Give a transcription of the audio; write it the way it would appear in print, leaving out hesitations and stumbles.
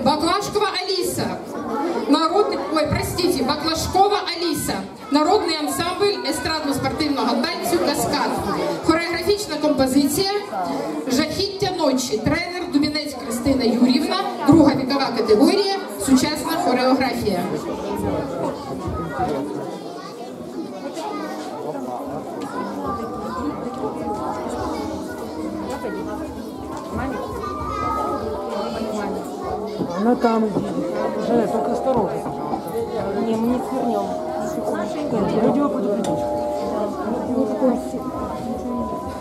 Баклашкова Алиса. Баклашкова Аліса. Народний ансамбль естрадно-спортивного танцю «Каскад». Хореографічна композиція «Жахіття ночі». Тренер Дубінець Христина Юрівна. Друга вікова категорія. Сучасна хореографія. Она там уже, только осторожно. Не, мы не свернем. Радио предупредишь.